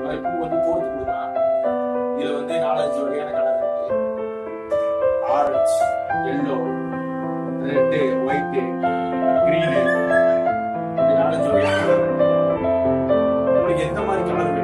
மாதிரி பூ வந்து கோர்த்து கொடுக்கலாம். இதுல வந்து 4-5 வகையான கலர் இருக்கு. Orange, yellow, red, white, green, 4-5 வகையான கலர் இருக்கு. உங்களுக்கு எந்த மாதிரி கலர்